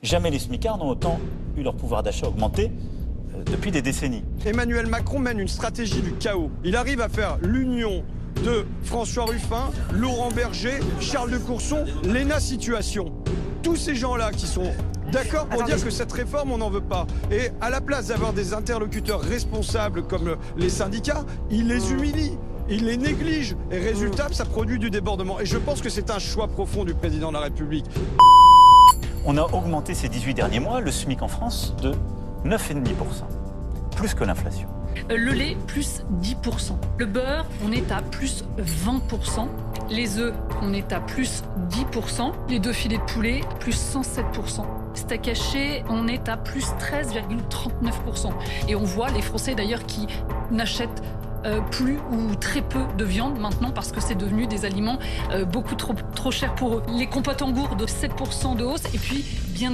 Jamais les smicards n'ont autant eu leur pouvoir d'achat augmenté depuis des décennies. Emmanuel Macron mène une stratégie du chaos. Il arrive à faire l'union de François Ruffin, Laurent Berger, Charles de Courson, Léna Situation. Tous ces gens-là qui sont d'accord pour dire que cette réforme, on n'en veut pas. Et à la place d'avoir des interlocuteurs responsables comme les syndicats, il les humilie. Il les néglige. Et résultat, ça produit du débordement. Et je pense que c'est un choix profond du président de la République. On a augmenté ces 18 derniers mois le SMIC en France de 9,5%. Plus que l'inflation. Le lait, plus 10%. Le beurre, on est à plus 20%. Les œufs, on est à plus 10%. Les 2 filets de poulet, plus 107%. Steak haché, on est à plus 13,39%. Et on voit les Français d'ailleurs qui n'achètent plus ou très peu de viande maintenant parce que c'est devenu des aliments beaucoup trop chers pour eux. Les compotes en gourde, 7% de hausse. Et puis, bien